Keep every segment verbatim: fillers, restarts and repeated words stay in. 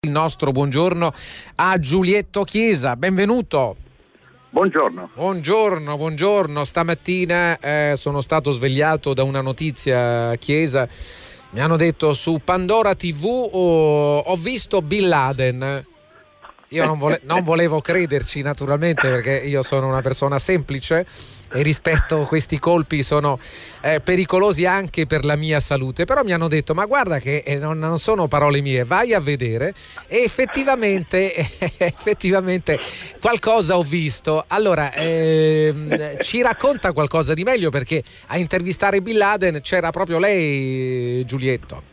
Il nostro buongiorno a Giulietto Chiesa, benvenuto. Buongiorno. Buongiorno, buongiorno. Stamattina eh, sono stato svegliato da una notizia, Chiesa. Mi hanno detto su Pandora tivù oh, ho visto Bin Laden. Io non, vole- non volevo crederci, naturalmente, perché io sono una persona semplice e rispetto questi colpi sono eh, pericolosi anche per la mia salute, però mi hanno detto ma guarda che eh, non, non sono parole mie, vai a vedere, e effettivamente effettivamente qualcosa ho visto. Allora ehm, ci racconta qualcosa di meglio, perché a intervistare Bin Laden c'era proprio lei, Giulietto.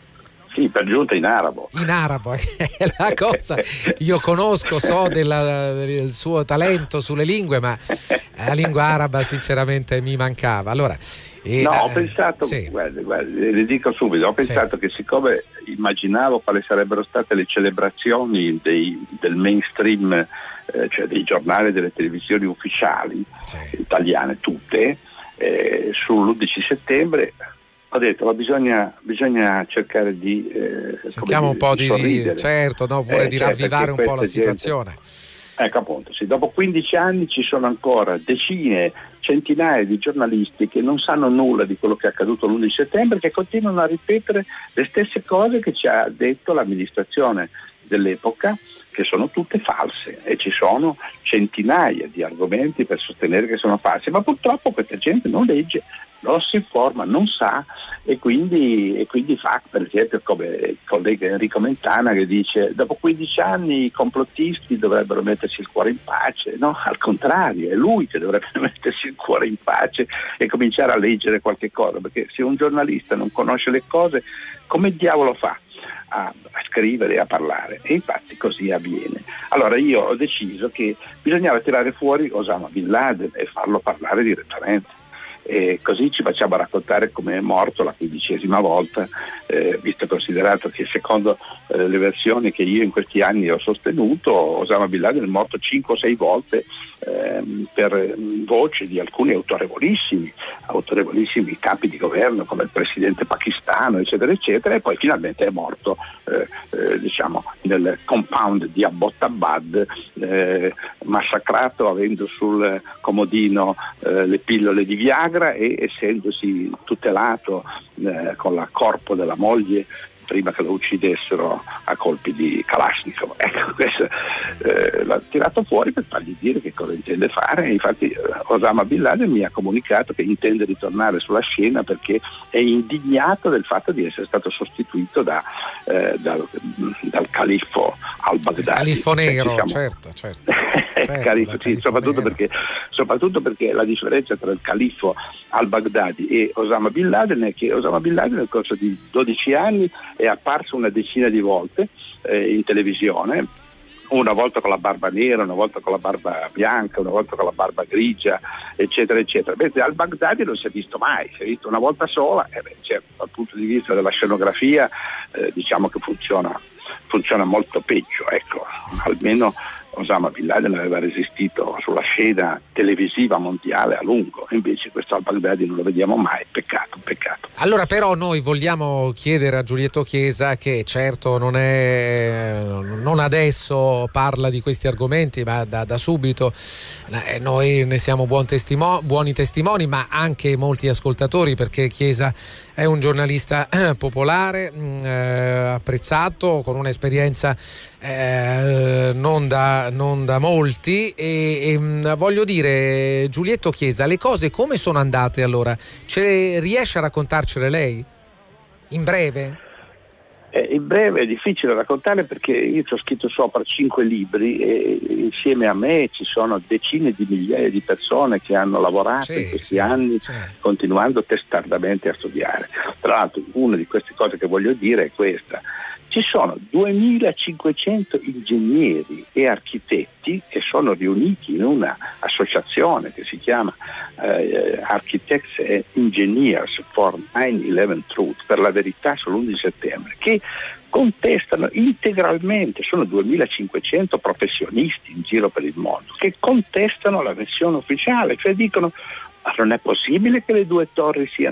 Sì, per giunta in arabo. In arabo, è la cosa. Io conosco, so della, del suo talento sulle lingue, ma la lingua araba sinceramente mi mancava. Allora, eh, no, ho pensato, sì. guarda, guarda, le dico subito, ho pensato sì. che siccome immaginavo quali sarebbero state le celebrazioni dei, del mainstream, eh, cioè dei giornali e delle televisioni ufficiali, sì. italiane tutte, eh, sull'undici settembre, ho detto, ma bisogna, bisogna cercare di eh, cerchiamo un po' di, di certo, no, pure eh, di ravvivare un po' la situazione. Gente, ecco appunto, sì, dopo quindici anni ci sono ancora decine, centinaia di giornalisti che non sanno nulla di quello che è accaduto l'undici settembre, che continuano a ripetere le stesse cose che ci ha detto l'amministrazione dell'epoca, che sono tutte false, e ci sono centinaia di argomenti per sostenere che sono false, ma purtroppo questa gente non legge, non si informa, non sa, e quindi, e quindi fa, per esempio, come il collega Enrico Mentana che dice dopo quindici anni i complottisti dovrebbero mettersi il cuore in pace. No, al contrario, è lui che dovrebbe mettersi il cuore in pace e cominciare a leggere qualche cosa, perché se un giornalista non conosce le cose, come diavolo fa a, a scrivere e a parlare? E infatti così avviene. Allora io ho deciso che bisognava tirare fuori Osama Bin Laden e farlo parlare direttamente. E così ci facciamo raccontare come è morto la quindicesima volta, eh, visto e considerato che secondo eh, le versioni che io in questi anni ho sostenuto, Osama Bin Laden è morto cinque o sei volte eh, per voce di alcuni autorevolissimi autorevolissimi capi di governo come il presidente pakistano, eccetera eccetera, e poi finalmente è morto eh, eh, diciamo nel compound di Abbottabad, eh, massacrato avendo sul comodino eh, le pillole di Viagra e essendosi tutelato eh, con la corpo della moglie prima che lo uccidessero a colpi di Kalashnikov. Ecco, questo eh, l'ha tirato fuori per fargli dire che cosa intende fare. Infatti eh, Osama Bin Laden mi ha comunicato che intende ritornare sulla scena perché è indignato del fatto di essere stato sostituito da, eh, dal, dal califfo al-Baghdadi. Califfo nero, diciamo, certo, certo. certo califfo, sì, soprattutto, perché, soprattutto perché la differenza tra il califfo al-Baghdadi e Osama Bin Laden è che Osama Bin Laden nel corso di dodici anni è apparso una decina di volte eh, in televisione, una volta con la barba nera, una volta con la barba bianca, una volta con la barba grigia, eccetera eccetera. Mentre al Baghdadi non si è visto mai, si è visto una volta sola, e beh, certo, dal punto di vista della scenografia eh, diciamo che funziona, funziona molto peggio, ecco, almeno Osama Bin Laden aveva resistito sulla scena televisiva mondiale a lungo, invece questo al-Baghdadi non lo vediamo mai, peccato, peccato. Allora però noi vogliamo chiedere a Giulietto Chiesa, che certo non è non adesso parla di questi argomenti, ma da, da subito eh, noi ne siamo buon testimo, buoni testimoni, ma anche molti ascoltatori, perché Chiesa è un giornalista eh, popolare, mh, eh, apprezzato, con un'esperienza eh, non da non da molti, e, e voglio dire, Giulietto Chiesa, le cose come sono andate allora? Ce riesce a raccontarcele lei? In breve? Eh, in breve è difficile raccontare perché io ci ho scritto sopra cinque libri e insieme a me ci sono decine di migliaia di persone che hanno lavorato sì, in questi sì, anni sì. continuando testardamente a studiare. Tra l'altro una di queste cose che voglio dire è questa: ci sono duemilacinquecento ingegneri e architetti che sono riuniti in una associazione che si chiama eh, Architects and Engineers for nine eleven Truth, per la verità sull'undici settembre, che contestano integralmente, sono duemilacinquecento professionisti in giro per il mondo, che contestano la versione ufficiale, cioè dicono: ma non è possibile che le due torri siano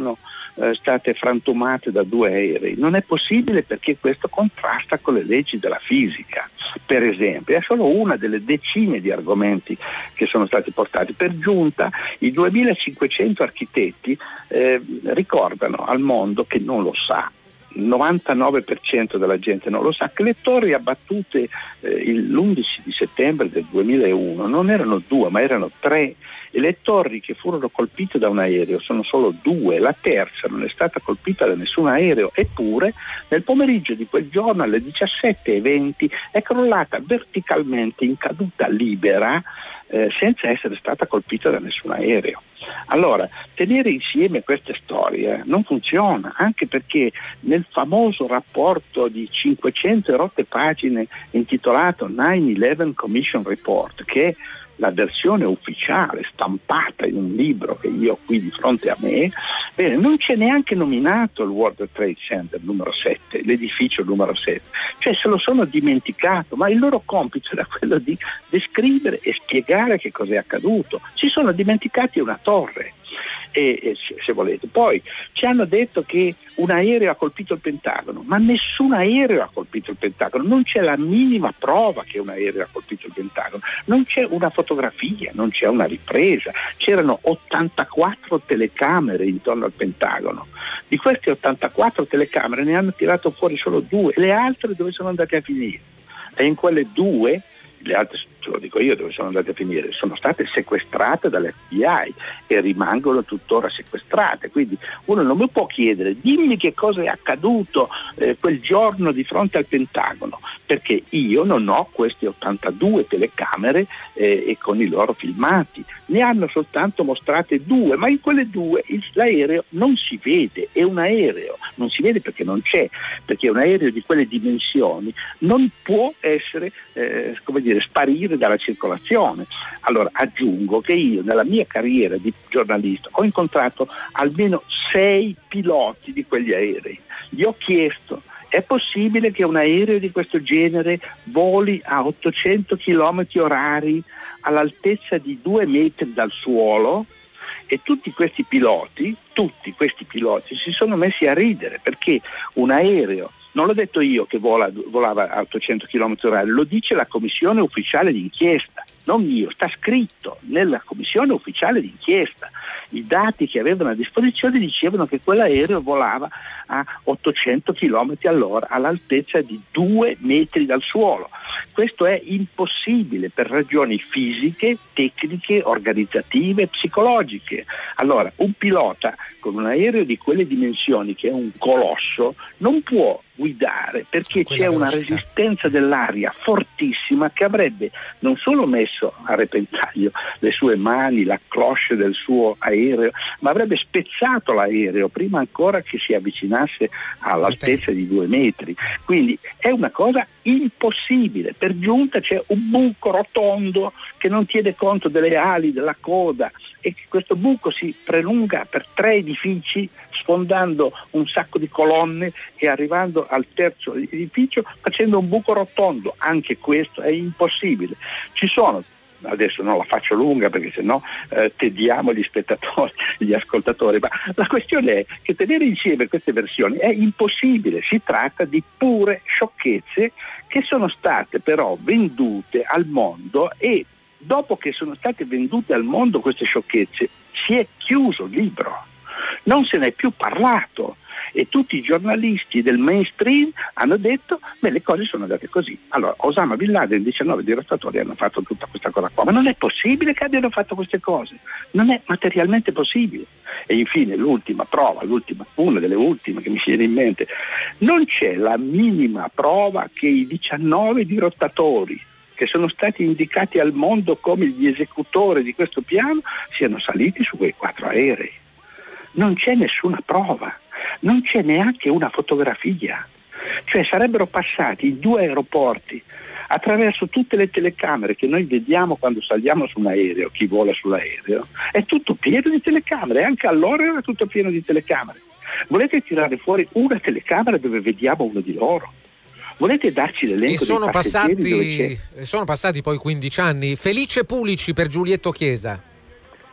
eh, state frantumate da due aerei. Non è possibile, perché questo contrasta con le leggi della fisica. Per esempio, è solo una delle decine di argomenti che sono stati portati. Per giunta i duemilacinquecento architetti eh, ricordano al mondo, che non lo sa, il novantanove per cento della gente non lo sa, che le torri abbattute eh, l'undici di settembre del duemilauno non erano due ma erano tre, e le torri che furono colpite da un aereo sono solo due, la terza non è stata colpita da nessun aereo, eppure nel pomeriggio di quel giorno alle diciassette e venti è crollata verticalmente in caduta libera eh, senza essere stata colpita da nessun aereo. Allora, tenere insieme queste storie non funziona, anche perché nel famoso rapporto di cinquecento e rotte pagine intitolato nine eleven Commission Report, che è la versione ufficiale stampata in un libro che io ho qui di fronte a me, bene, non c'è neanche nominato il World Trade Center numero sette, l'edificio numero sette, cioè se lo sono dimenticato, ma il loro compito era quello di descrivere e spiegare che cos'è accaduto. Si sono dimenticati una torre. E, e se volete, poi ci hanno detto che un aereo ha colpito il Pentagono, ma nessun aereo ha colpito il Pentagono, non c'è la minima prova che un aereo ha colpito il Pentagono, non c'è una fotografia, non c'è una ripresa. C'erano ottantaquattro telecamere intorno al Pentagono, di queste ottantaquattro telecamere ne hanno tirato fuori solo due, le altre dove sono andate a finire? E in quelle due, le altre, ce lo dico io dove sono andate a finire, sono state sequestrate dall'F B I e rimangono tuttora sequestrate. Quindi uno non mi può chiedere dimmi che cosa è accaduto eh, quel giorno di fronte al Pentagono, perché io non ho queste ottantadue telecamere eh, e con i loro filmati, ne hanno soltanto mostrate due, ma in quelle due il, l'aereo non si vede, è un aereo, non si vede perché non c'è, perché un aereo di quelle dimensioni non può essere eh, come dire, sparire dalla circolazione. Allora aggiungo che io nella mia carriera di giornalista ho incontrato almeno sei piloti di quegli aerei. Gli ho chiesto: è possibile che un aereo di questo genere voli a ottocento chilometri orari all'altezza di due metri dal suolo? E tutti questi piloti, tutti questi piloti si sono messi a ridere, perché un aereo, non l'ho detto io che vola, volava a ottocento chilometri orari, lo dice la commissione ufficiale d'inchiesta, non io, sta scritto nella commissione ufficiale d'inchiesta. I dati che avevano a disposizione dicevano che quell'aereo volava a ottocento chilometri all'ora all'altezza di due metri dal suolo. Questo è impossibile per ragioni fisiche, tecniche, organizzative, psicologiche. Allora, un pilota con un aereo di quelle dimensioni, che è un colosso, non può guidare perché c'è una resistenza dell'aria fortissima che avrebbe non solo messo a repentaglio le sue mani, la cloche del suo aereo, ma avrebbe spezzato l'aereo prima ancora che si avvicinasse all'altezza di due metri. Quindi è una cosa impossibile. Per giunta c'è un buco rotondo che non tiene conto delle ali, della coda, e questo buco si prolunga per tre edifici, sfondando un sacco di colonne e arrivando al terzo edificio facendo un buco rotondo. Anche questo è impossibile. Ci sono, adesso non la faccio lunga perché sennò eh, tediamo gli spettatori, gli ascoltatori, ma la questione è che tenere insieme queste versioni è impossibile. Si tratta di pure sciocchezze che sono state però vendute al mondo, e dopo che sono state vendute al mondo queste sciocchezze si è chiuso il libro, non se ne è più parlato, e tutti i giornalisti del mainstream hanno detto beh, le cose sono andate così. Allora Osama Bin Laden, diciannove dirottatori hanno fatto tutta questa cosa qua, ma non è possibile che abbiano fatto queste cose, non è materialmente possibile. E infine l'ultima prova, l'ultima, una delle ultime che mi viene in mente, non c'è la minima prova che i diciannove dirottatori che sono stati indicati al mondo come gli esecutori di questo piano siano saliti su quei quattro aerei. Non c'è nessuna prova, non c'è neanche una fotografia. Cioè sarebbero passati in due aeroporti attraverso tutte le telecamere che noi vediamo quando saliamo su un aereo, chi vola sull'aereo, è tutto pieno di telecamere, anche allora era tutto pieno di telecamere. Volete tirare fuori una telecamera dove vediamo uno di loro? Volete darci l'elenco e sono dei passeggeri passati, dove c'è? sono passati poi quindici anni. Felice Pulici per Giulietto Chiesa. E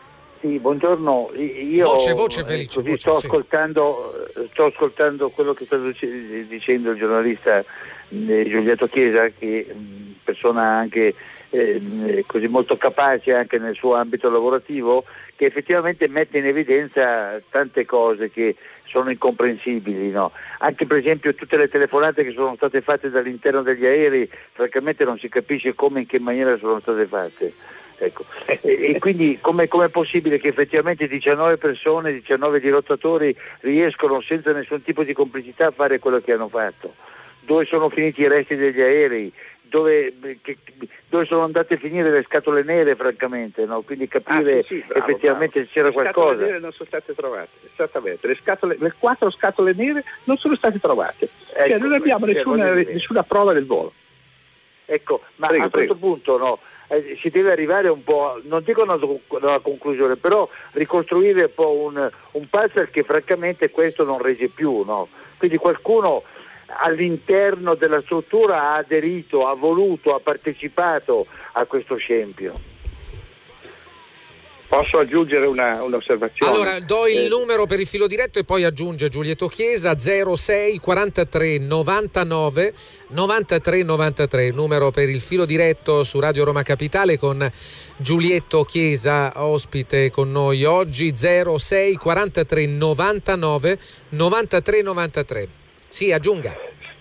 Sì, buongiorno. Io voce, voce felice, così, voce, sto, sì. ascoltando, sto ascoltando quello che sta dicendo il giornalista eh, Giulietto Chiesa, che è persona anche eh, così molto capace anche nel suo ambito lavorativo, che effettivamente mette in evidenza tante cose che sono incomprensibili, no? Anche per esempio tutte le telefonate che sono state fatte dall'interno degli aerei, francamente non si capisce come e in che maniera sono state fatte. Ecco. E, e quindi come è possibile che effettivamente diciannove persone, diciannove dirottatori riescono senza nessun tipo di complicità a fare quello che hanno fatto? Dove sono finiti i resti degli aerei? Dove, che, dove sono andate a finire le scatole nere, francamente, no? Quindi capire ah, sì, sì, bravo, effettivamente bravo. se c'era le qualcosa. Le scatole nere non sono state trovate, esattamente, le, scatole, le quattro scatole nere non sono state trovate, ecco, cioè non abbiamo nessuna, nessuna prova del volo. Ecco, ma prego, a questo prego. punto no, eh, si deve arrivare un po', non dico a una conclusione, però ricostruire un po' un, un puzzle che francamente questo non regge più, no? Quindi qualcuno all'interno della struttura ha aderito, ha voluto, ha partecipato a questo scempio. Posso aggiungere una, un'osservazione? Allora do il eh, numero per il filo diretto e poi aggiunge Giulietto Chiesa: zero sei quarantatré novantanove novantatré novantatré, numero per il filo diretto su Radio Roma Capitale con Giulietto Chiesa ospite con noi oggi. Zero sei quarantatré novantanove novantatré novantatré. Sì, aggiunga.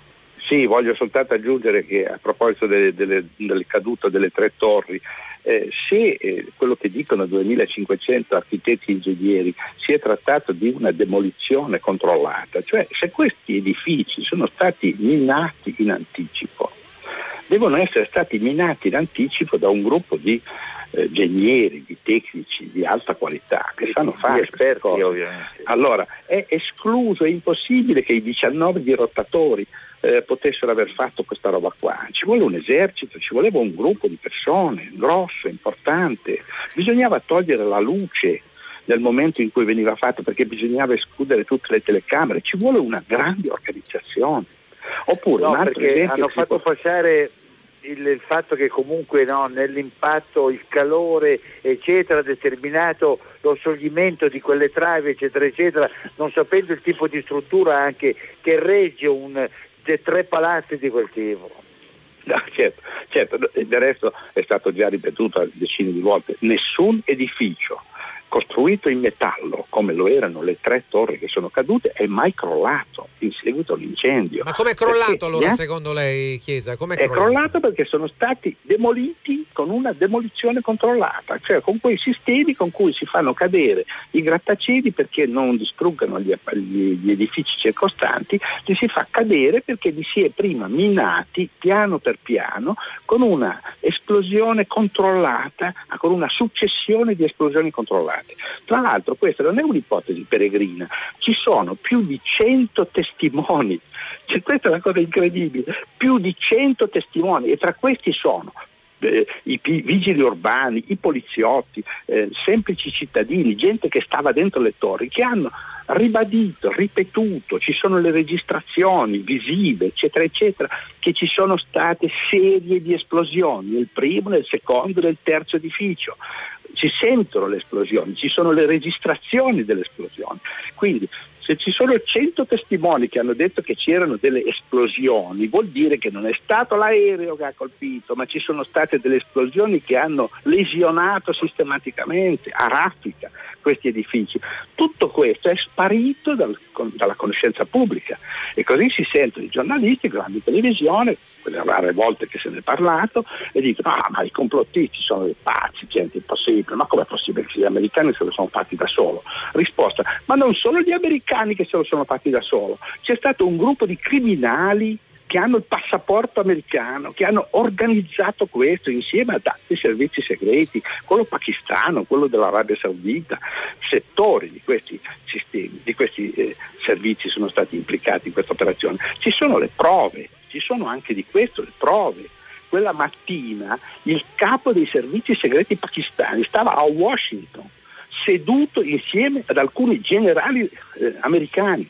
Sì, voglio soltanto aggiungere che a proposito delle, delle, delle cadute delle tre torri, eh, se eh, quello che dicono duemilacinquecento architetti e ingegneri si è trattato di una demolizione controllata, cioè se questi edifici sono stati minati in anticipo, devono essere stati minati in anticipo da un gruppo di eh, ingegneri, di tecnici di alta qualità che sanno fare esperti, cose. ovviamente. Allora è escluso, è impossibile che i diciannove dirottatori eh, potessero aver fatto questa roba qua. Ci vuole un esercito, ci voleva un gruppo di persone grosso, importante, bisognava togliere la luce nel momento in cui veniva fatto perché bisognava escludere tutte le telecamere, ci vuole una grande organizzazione. Oppure no, un altro perché esempio hanno fatto può... passare il, il fatto che comunque no, nell'impatto il calore eccetera ha determinato lo scioglimento di quelle travi eccetera eccetera, non sapendo il tipo di struttura anche che regge un de, tre palazzi di quel tipo. No, certo, certo, del resto è stato già ripetuto decine di volte, nessun edificio costruito in metallo come lo erano le tre torri che sono cadute è mai crollato in seguito all'incendio. Ma come è crollato perché, allora eh? secondo lei, Chiesa? Com'è è crollato? crollato perché sono stati demoliti con una demolizione controllata, cioè con quei sistemi con cui si fanno cadere i grattacieli perché non distruggano gli, gli, gli edifici circostanti, li si fa cadere perché li si è prima minati piano per piano con una esplosione controllata, con una successione di esplosioni controllate. Tra l'altro questa non è un'ipotesi peregrina, ci sono più di cento testimoni, cioè, questa è una cosa incredibile, più di cento testimoni e tra questi sono eh, i pi- vigili urbani, i poliziotti, eh, semplici cittadini, gente che stava dentro le torri, che hanno ribadito, ripetuto, ci sono le registrazioni visive eccetera eccetera, che ci sono state serie di esplosioni nel primo, nel secondo e nel terzo edificio. Si sentono le esplosioni, ci sono le registrazioni delle esplosioni. Quindi se ci sono cento testimoni che hanno detto che c'erano delle esplosioni, vuol dire che non è stato l'aereo che ha colpito, ma ci sono state delle esplosioni che hanno lesionato sistematicamente a raffica questi edifici. Tutto questo è sparito dal, con, dalla conoscenza pubblica e così si sentono i giornalisti, grandi televisione, quelle rare volte che se ne è parlato, e dicono ah ma i complottisti sono dei pazzi, gente impossibile, ma com'è possibile che gli americani se lo sono fatti da solo? Risposta, ma non solo gli americani che se lo sono fatti da solo, c'è stato un gruppo di criminali che hanno il passaporto americano, che hanno organizzato questo insieme ad altri servizi segreti, quello pakistano, quello dell'Arabia Saudita, settori di questi sistemi, di questi eh, servizi sono stati implicati in questa operazione. Ci sono le prove, ci sono anche di questo le prove. Quella mattina il capo dei servizi segreti pakistani stava a Washington, seduto insieme ad alcuni generali eh, americani.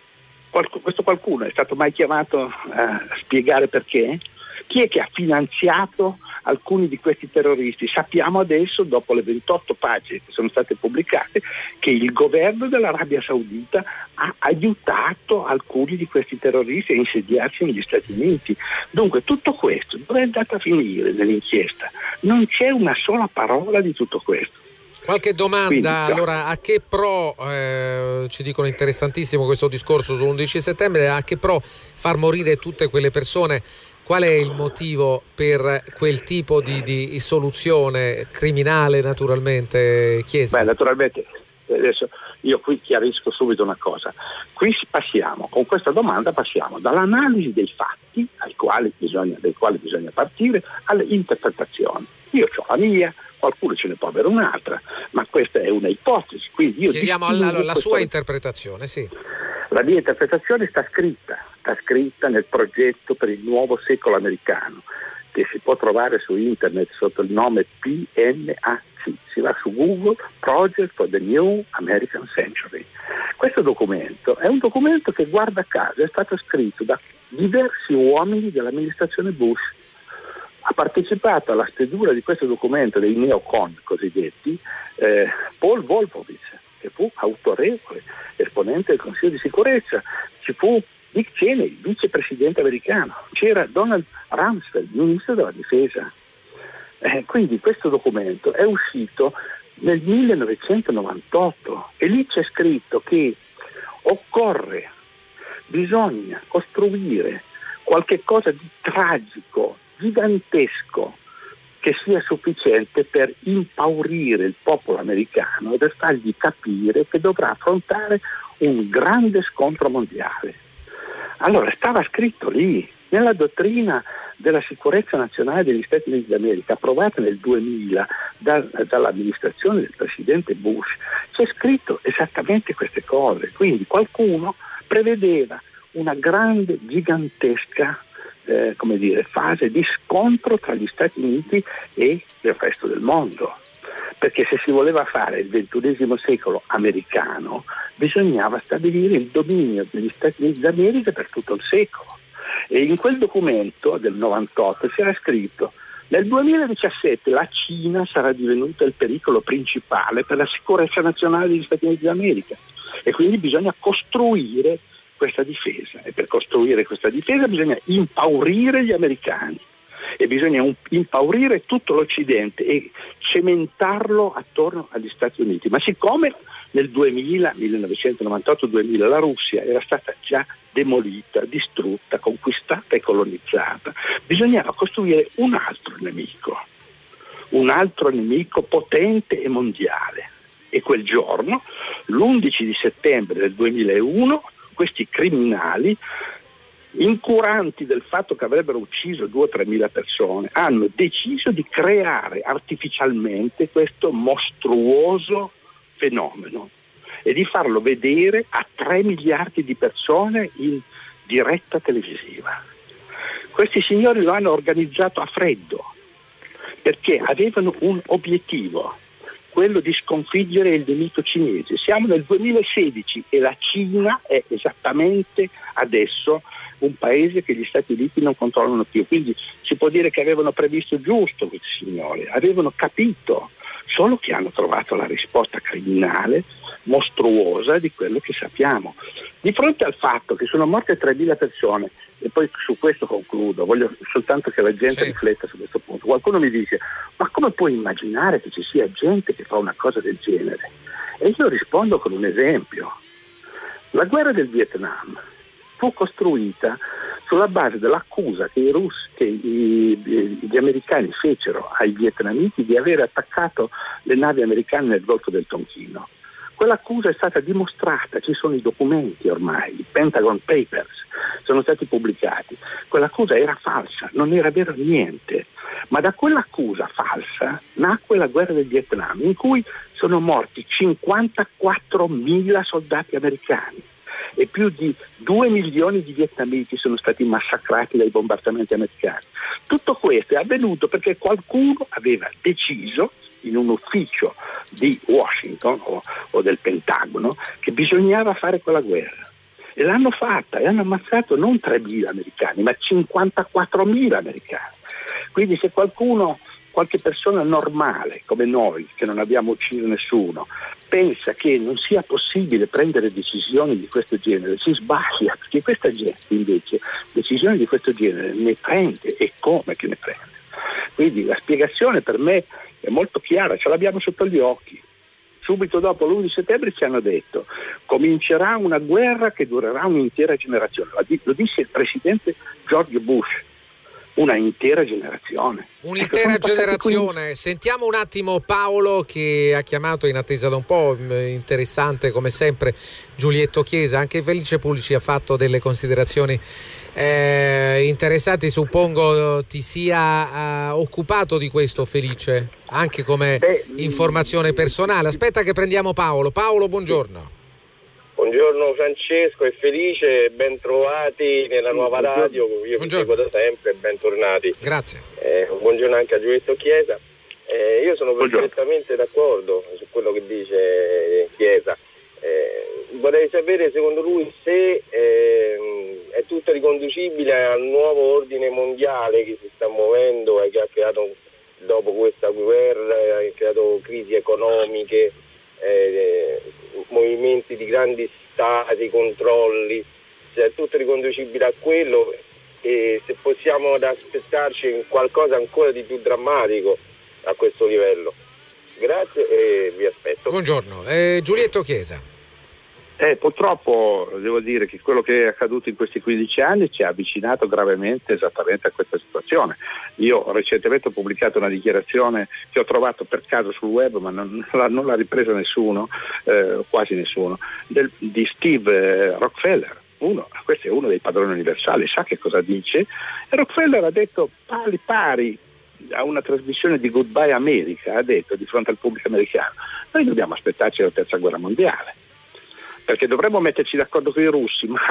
Qualc- questo qualcuno è stato mai chiamato a spiegare perché? Chi è che ha finanziato alcuni di questi terroristi. Sappiamo adesso, dopo le ventotto pagine che sono state pubblicate, che il governo dell'Arabia Saudita ha aiutato alcuni di questi terroristi a insediarsi negli Stati Uniti. Dunque tutto questo dove è andato a finire nell'inchiesta? Non c'è una sola parola di tutto questo. Qualche domanda. Quindi, allora, a che pro, eh, ci dicono interessantissimo questo discorso sull'undici settembre, a che pro far morire tutte quelle persone? Qual è il motivo per quel tipo di, di soluzione criminale, naturalmente, Chiesa? Beh, naturalmente, adesso io qui chiarisco subito una cosa. Qui passiamo, con questa domanda passiamo dall'analisi dei fatti ai quali bisogna, dai quali bisogna partire, alle interpretazioni. Io ho la mia, qualcuno ce ne può avere un'altra, ma questa è una ipotesi. Quindi io chiediamo alla, la sua interpretazione, sì. La mia interpretazione sta scritta, sta scritta nel progetto per il nuovo secolo americano, che si può trovare su internet sotto il nome P N A C. Si va su Google, Project for the New American Century. Questo documento è un documento che, guarda caso, è stato scritto da diversi uomini dell'amministrazione Bush. Ha partecipato alla stesura di questo documento dei neocon cosiddetti eh, Paul Wolfowitz, che fu autorevole esponente del Consiglio di sicurezza, ci fu Dick Cheney, vicepresidente americano, c'era Donald Rumsfeld, ministro della difesa. Eh, quindi questo documento è uscito nel millenovecentonovantotto e lì c'è scritto che occorre, bisogna costruire qualche cosa di tragico, gigantesco, che sia sufficiente per impaurire il popolo americano e per fargli capire che dovrà affrontare un grande scontro mondiale. Allora stava scritto lì, nella dottrina della sicurezza nazionale degli Stati Uniti d'America, approvata nel duemila da, dall'amministrazione del presidente Bush, c'è scritto esattamente queste cose. Quindi qualcuno prevedeva una grande, gigantesca Eh, come dire, fase di scontro tra gli Stati Uniti e il resto del mondo, perché se si voleva fare il ventunesimo secolo americano bisognava stabilire il dominio degli Stati Uniti d'America per tutto il secolo, e in quel documento del novantotto si era scritto: nel duemiladiciassette la Cina sarà divenuta il pericolo principale per la sicurezza nazionale degli Stati Uniti d'America e quindi bisogna costruire questa difesa, e per costruire questa difesa bisogna impaurire gli americani e bisogna un, impaurire tutto l'Occidente e cementarlo attorno agli Stati Uniti. Ma siccome nel duemila, millenovecentonovantotto duemila, la Russia era stata già demolita, distrutta, conquistata e colonizzata, bisognava costruire un altro nemico, un altro nemico potente e mondiale. E quel giorno, l'undici di settembre del duemilauno, questi criminali, incuranti del fatto che avrebbero ucciso due o tremila persone, hanno deciso di creare artificialmente questo mostruoso fenomeno e di farlo vedere a tre miliardi di persone in diretta televisiva. Questi signori lo hanno organizzato a freddo perché avevano un obiettivo, quello di sconfiggere il nemico cinese. Siamo nel duemilasedici e la Cina è esattamente adesso un paese che gli Stati Uniti non controllano più, quindi si può dire che avevano previsto giusto questi signori, avevano capito, solo che hanno trovato la risposta criminale mostruosa di quello che sappiamo. Di fronte al fatto che sono morte tremila persone, e poi su questo concludo, voglio soltanto che la gente sì. rifletta su questo punto. Qualcuno mi dice: ma come puoi immaginare che ci sia gente che fa una cosa del genere? E io rispondo con un esempio. La guerra del Vietnam fu costruita sulla base dell'accusa che i russi, che i, gli americani fecero ai vietnamiti di aver attaccato le navi americane nel Golfo del Tonchino. Quell'accusa è stata dimostrata, ci sono i documenti ormai, i Pentagon Papers sono stati pubblicati. Quell'accusa era falsa, non era vero niente, ma da quell'accusa falsa nacque la guerra del Vietnam, in cui sono morti cinquantaquattromila soldati americani e più di due milioni di vietnamiti sono stati massacrati dai bombardamenti americani. Tutto questo è avvenuto perché qualcuno aveva deciso in un ufficio di Washington o, o del Pentagono che bisognava fare quella guerra, e l'hanno fatta e hanno ammazzato non tremila americani ma cinquantaquattromila americani. Quindi se qualcuno, qualche persona normale come noi, che non abbiamo ucciso nessuno, pensa che non sia possibile prendere decisioni di questo genere, si sbaglia, perché questa gente invece decisioni di questo genere ne prende, e come che ne prende. Quindi la spiegazione per me è molto chiara, ce l'abbiamo sotto gli occhi. Subito dopo l'undici settembre ci hanno detto: comincerà una guerra che durerà un'intera generazione. Lo disse il presidente George Bush. Una intera generazione. Un'intera generazione. Sentiamo un attimo Paolo, che ha chiamato in attesa da un po'. Interessante come sempre Giulietto Chiesa. Anche Felice Pulici ha fatto delle considerazioni eh, interessanti. Suppongo ti sia uh, occupato di questo, Felice, anche come Beh, informazione personale. Aspetta che prendiamo Paolo. Paolo, buongiorno. Buongiorno Francesco e Felice, ben trovati nella nuova radio, io vi seguo da sempre, bentornati. Grazie. Eh, buongiorno anche a Giulietto Chiesa. Eh, io sono perfettamente d'accordo su quello che dice Chiesa. Eh, vorrei sapere secondo lui se eh, è tutto riconducibile al nuovo ordine mondiale che si sta muovendo e che ha creato dopo questa guerra, ha creato crisi economiche, eh, movimenti di grandi stati, controlli, cioè è tutto riconducibile a quello, e se possiamo aspettarci qualcosa ancora di più drammatico a questo livello. Grazie e vi aspetto. Buongiorno, eh, Giulietto Chiesa. Eh, purtroppo devo dire che quello che è accaduto in questi quindici anni ci ha avvicinato gravemente esattamente a questa situazione. Io recentemente ho pubblicato una dichiarazione che ho trovato per caso sul web, ma non, non l'ha ripresa nessuno, eh, quasi nessuno, del, di Steve Rockefeller. Uno, questo è uno dei padroni universali, sa che cosa dice, e Rockefeller ha detto pari pari a una trasmissione di Goodbye America, ha detto di fronte al pubblico americano: noi dobbiamo aspettarci la terza guerra mondiale, perché dovremmo metterci d'accordo con i russi, ma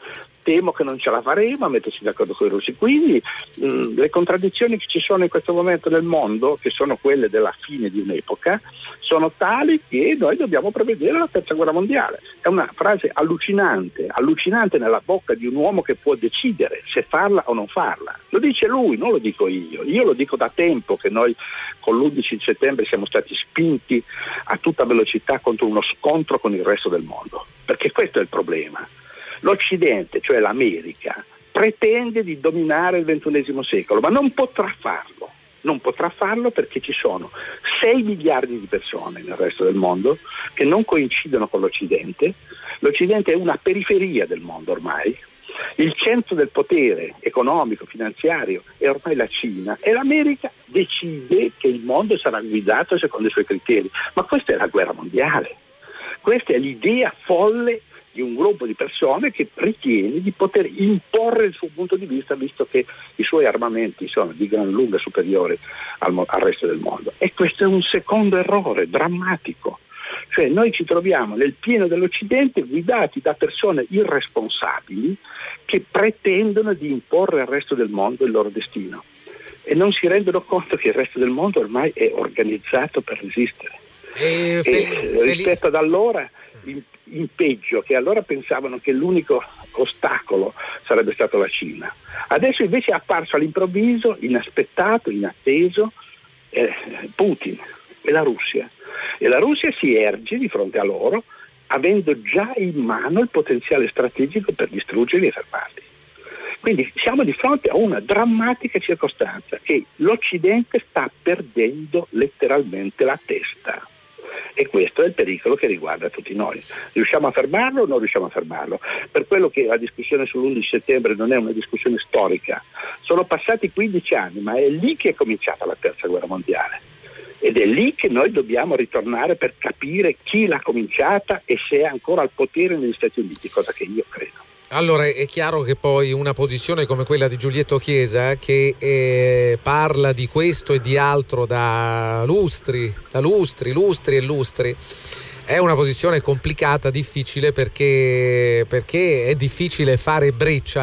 temo che non ce la faremo a metterci d'accordo con i russi. Quindi mh, le contraddizioni che ci sono in questo momento nel mondo, che sono quelle della fine di un'epoca, sono tali che noi dobbiamo prevedere la terza guerra mondiale. È una frase allucinante, allucinante nella bocca di un uomo che può decidere se farla o non farla. Lo dice lui, non lo dico io. Io lo dico da tempo che noi con l'undici settembre siamo stati spinti a tutta velocità contro uno scontro con il resto del mondo. Perché questo è il problema. L'Occidente, cioè l'America, pretende di dominare il ventunesimo secolo, ma non potrà farlo. Non potrà farlo perché ci sono sei miliardi di persone nel resto del mondo che non coincidono con l'Occidente. L'Occidente è una periferia del mondo ormai. Il centro del potere economico, finanziario è ormai la Cina, e l'America decide che il mondo sarà guidato secondo i suoi criteri. Ma questa è la guerra mondiale. Questa è l'idea folle di un gruppo di persone che ritiene di poter imporre il suo punto di vista, visto che i suoi armamenti sono di gran lunga superiori al, al resto del mondo. E questo è un secondo errore drammatico. Cioè noi ci troviamo nel pieno dell'Occidente guidati da persone irresponsabili che pretendono di imporre al resto del mondo il loro destino e non si rendono conto che il resto del mondo ormai è organizzato per resistere. E, e fel- rispetto ad allora in, in peggio, che allora pensavano che l'unico ostacolo sarebbe stato la Cina. Adesso invece è apparso all'improvviso, inaspettato, inatteso, eh, Putin e la Russia. E la Russia si erge di fronte a loro, avendo già in mano il potenziale strategico per distruggerli e fermarli. Quindi siamo di fronte a una drammatica circostanza, che l'Occidente sta perdendo letteralmente la testa. E questo è il pericolo che riguarda tutti noi. Riusciamo a fermarlo o non riusciamo a fermarlo? Per quello che la discussione sull'undici settembre non è una discussione storica. Sono passati quindici anni, ma è lì che è cominciata la terza guerra mondiale. Ed è lì che noi dobbiamo ritornare per capire chi l'ha cominciata e se è ancora al potere negli Stati Uniti, cosa che io credo. Allora è chiaro che poi una posizione come quella di Giulietto Chiesa, che eh, parla di questo e di altro da lustri, da lustri, lustri e lustri, è una posizione complicata, difficile, perché, perché è difficile fare breccia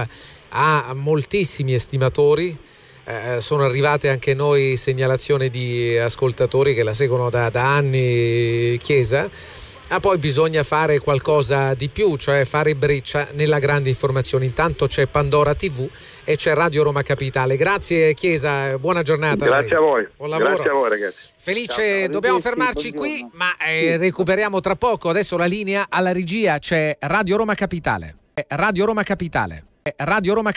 a moltissimi estimatori. Eh, sono arrivate anche noi segnalazioni di ascoltatori che la seguono da, da anni Chiesa, Ah, poi bisogna fare qualcosa di più, cioè fare breccia nella grande informazione. Intanto c'è Pandora tivù e c'è Radio Roma Capitale. Grazie Chiesa, buona giornata. Grazie a voi. Buon lavoro. Grazie a voi ragazzi. Felice, Ciao. dobbiamo fermarci qui, ma eh, recuperiamo tra poco. Adesso la linea alla regia, c'è Radio Roma Capitale. Radio Roma Capitale. Radio Roma